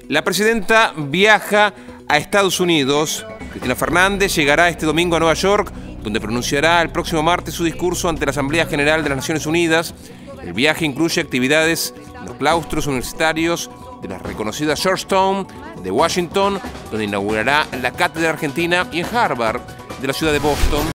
La presidenta viaja a Estados Unidos. Cristina Fernández llegará este domingo a Nueva York, donde pronunciará el próximo martes su discurso ante la Asamblea General de las Naciones Unidas. El viaje incluye actividades en los claustros universitarios de la reconocida Georgetown de Washington, donde inaugurará la Cátedra Argentina, y en Harvard de la ciudad de Boston.